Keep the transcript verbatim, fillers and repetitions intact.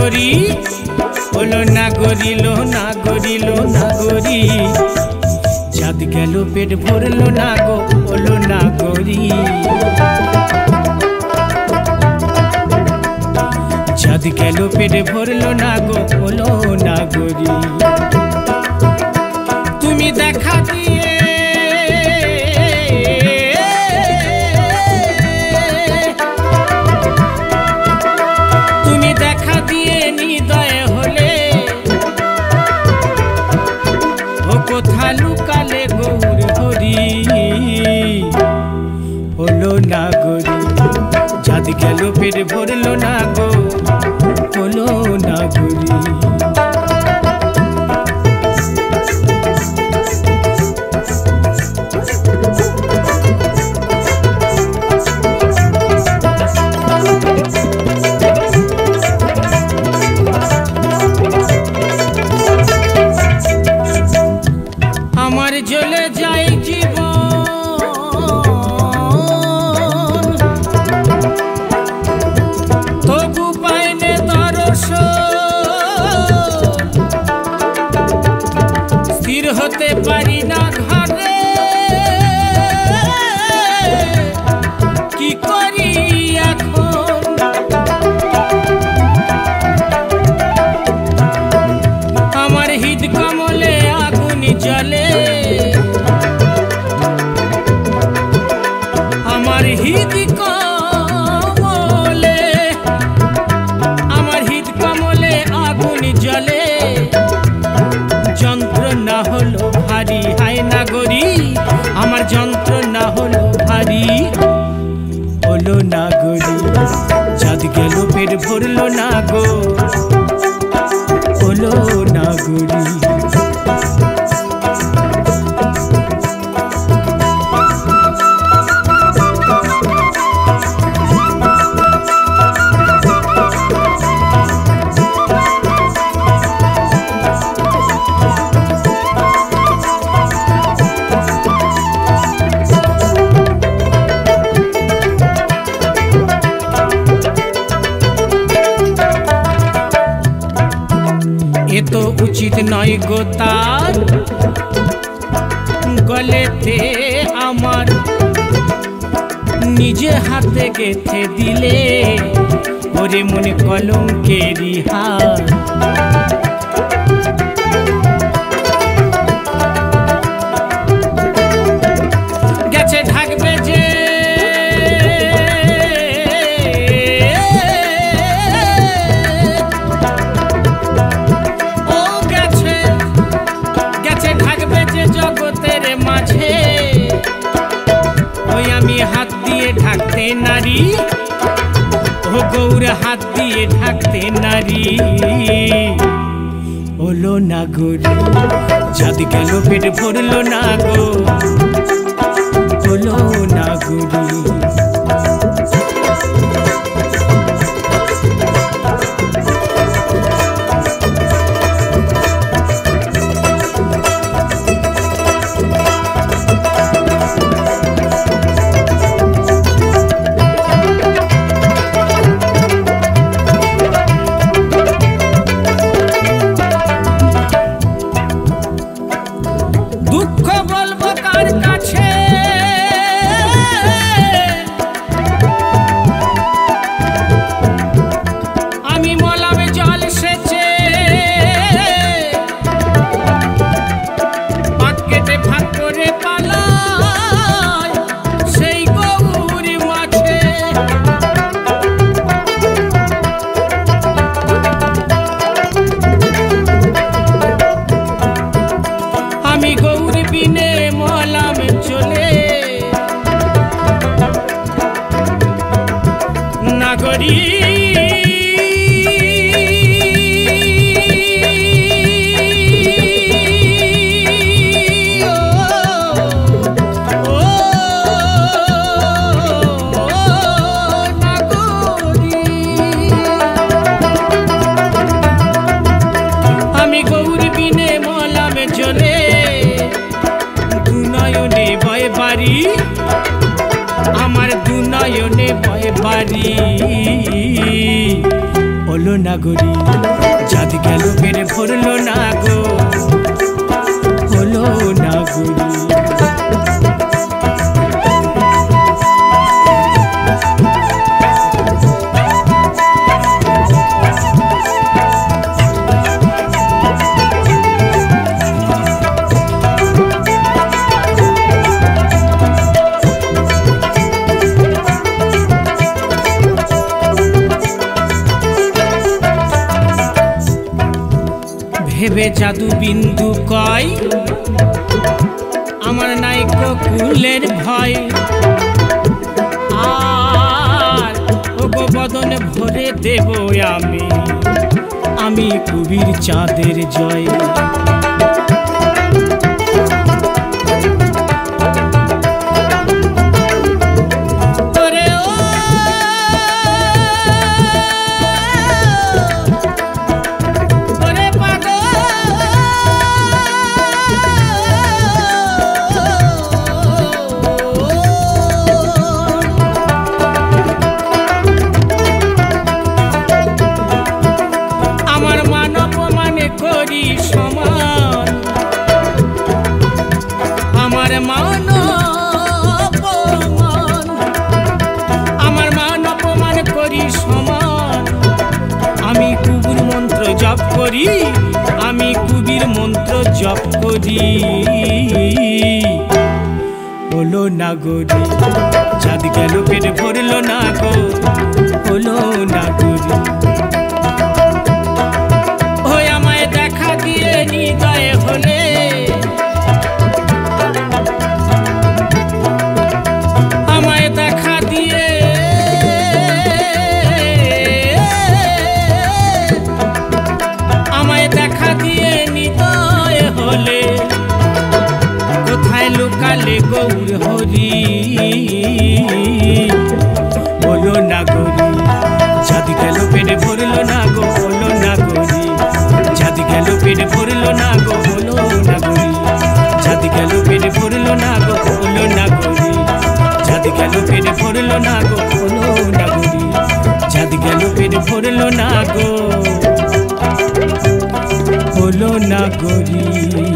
নাগরী ওলো নাগরী লো নাগরী লো নাগরী চাঁদ গেল পেট ভরলো না গো ওলো নাগরী চাঁদ গেল পেট ভরলো না গো ওলো নাগরী তুমি দেখা দিয়ে তুমি দেখা দিয়ে নিদয় হলে ও কোথা লুকালে গৌর হরি হলো নাগরী চাঁদ গেল পেট ভরলো না গো হলো নাগরী আমার জ্বলে যায় জীবন তবু পাইনে দর্শন স্থির হতে পারি না ঘরে কি করি এখন আমার হৃদ কমলে আগুন জ্বলে আমার হৃদ কমলে আমার হৃদ কমলে আগুন জ্বলে যন্ত্রণা হলো ভারী হায় নাগরী আমার যন্ত্রণা হলো ভারী হলো নাগরী চাঁদ গেল পেট ভরলো না গো হলো নাগরী এ তো উচিত নয় গো তার গলেতে আমার নিজে হাতে গেঁথে দিলে ওরে মনে কলঙ্কেরই হার গেছে ঢাকবে যে জগতের মাঝে ওই আমি হাত দিয়ে ঢাকতে নারী ও গৌর হাত দিয়ে ঢাকতে নারী হলো নাগরী চাঁদ গেল পেট ভরলো না গো হলো নাগরী দুঃখ বলবো কার কাছে আমি মলামে জল সেচে পাক কেটে ভাগ করে পালাই সেই গৌর মাঝে আমি গৌর বিনে মলাম চলে নাগরী আমি গৌর বিনে মলাম চলে দুনয়নে ভয় বাড়ি আমার দুনয়নে ভয় বাড়ি হলো না গরি, চাঁদ গেল পেট ভরলো না গো, হলো না গরি। ভেবে জাদু বিন্দু কয় আমার নাইকো কুলের ভয়, আর ওগো বদন ভরে দেব আমি, আমি কবির চাঁদের জয়। সমান আমার মান অপমান, আমার মান অপমান করি সমান, আমি কুবির মন্ত্র জপ করি, আমি কুবির মন্ত্র জপ করি, হলো না গরি, চাঁদ গেল পেট ভরলো না গো, হলো না গরি। হৃদয়ে হলে আমায় দেখা দিয়ে, আমায় দেখা দিয়ে হৃদয়ে হলে, কোথায় লুকালে গৌর হরি, হলো না গরি, চাঁদ গেল পেটে ভরলো না গো, হলো না গরি, চাঁদ গেল পেটে ভরলো না গো, হলো না গরি, চাঁদ গেল পেটে ভরলো না গো, হলো না গরি, চাঁদ গেল পেটে ভরলো না গো, হলো না গরি, চাঁদ গেল পেটে ভরলো না গো, হলো না গরি।